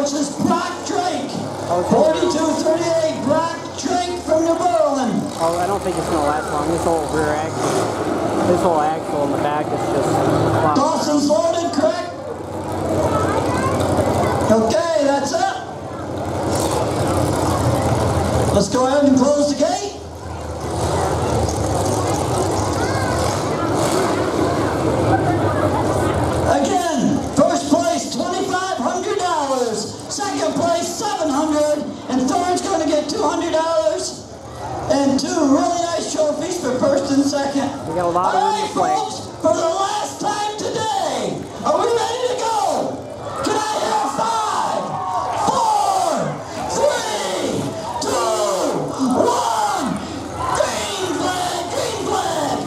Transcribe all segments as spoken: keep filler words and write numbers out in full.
versus Brock Drake. forty-two thirty-eight, Brock Drake from New Berlin. Oh, I don't think it's going to last long. This whole rear axle, this whole axle in the back is just... Wow. Dawson's loaded, correct? Okay, that's it. Let's go ahead and close the gate. Again, first place twenty-five hundred dollars, second place seven hundred dollars, and third's going to get two hundred dollars, and two really nice trophies for first and second. We got a lot All of right, folks, for the last time today, are we ready to go? Can I hear five, four, three, two, one? Green flag, green flag.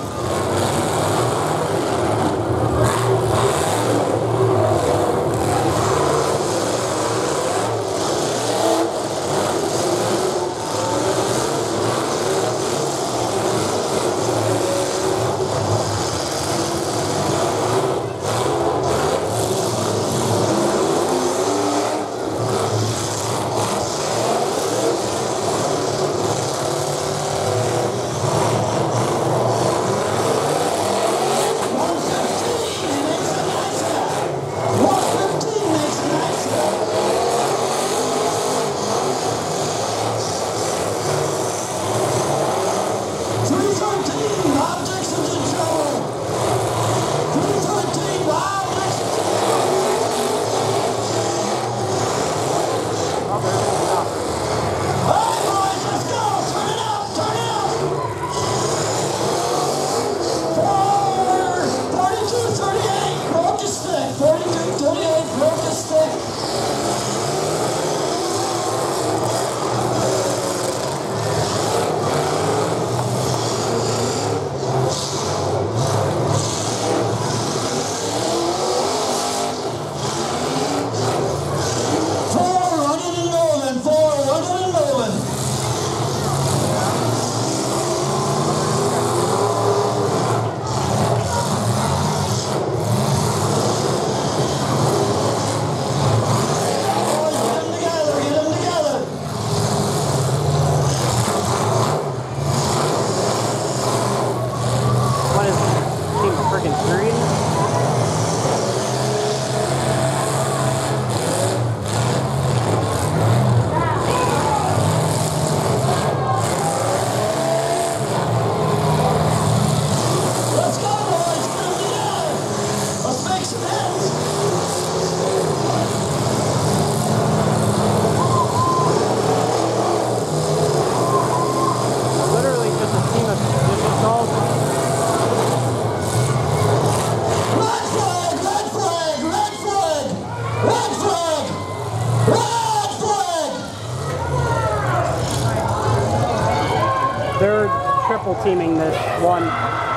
They're triple teaming this one.